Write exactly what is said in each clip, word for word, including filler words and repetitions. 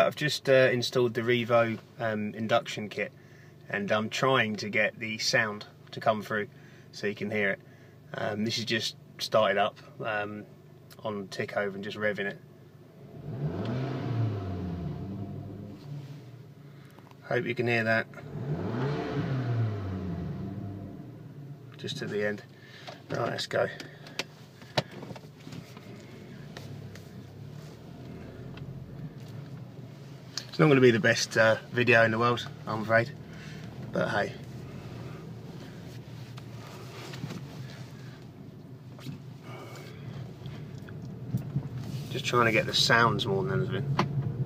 Right, I've just uh, installed the Revo um, induction kit, and I'm trying to get the sound to come through so you can hear it. Um, this is just started up um, on tick over and just revving it. Hope you can hear that. Just to the end. Right, let's go. It's not going to be the best uh, video in the world, I'm afraid, but hey. Just trying to get the sounds more than anything.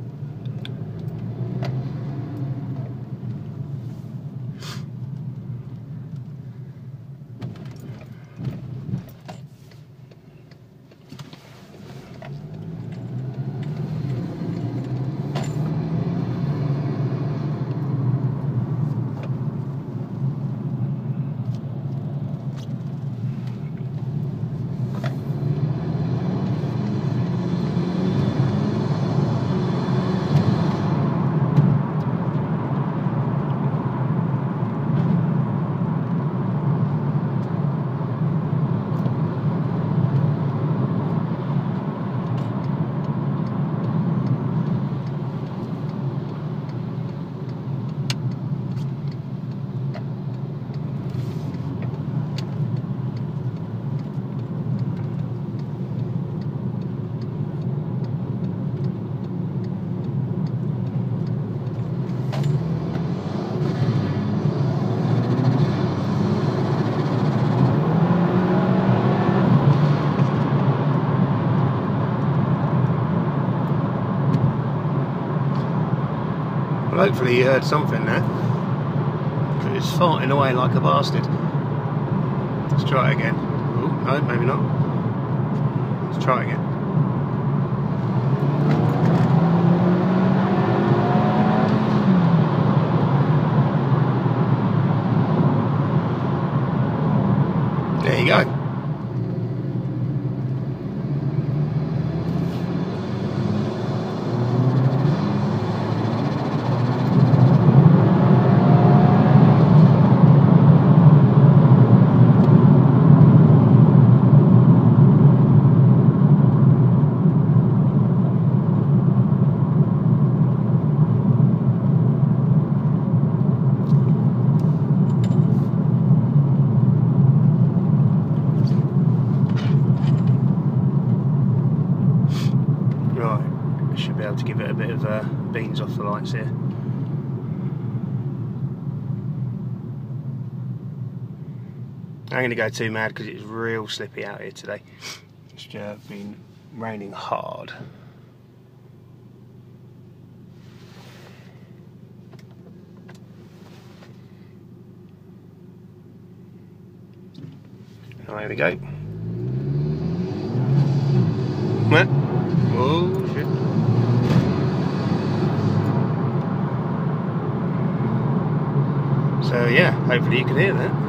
Well, hopefully you heard something there, because it's farting away like a bastard. Let's try it again. Oh, no, maybe not. Let's try it again. There you go. Right, I should be able to give it a bit of uh, beans off the lights here. I'm going to go too mad because it's real slippy out here today. It's uh, been raining hard. Oh, there we go. What? Oh shit. So yeah, hopefully you can hear that.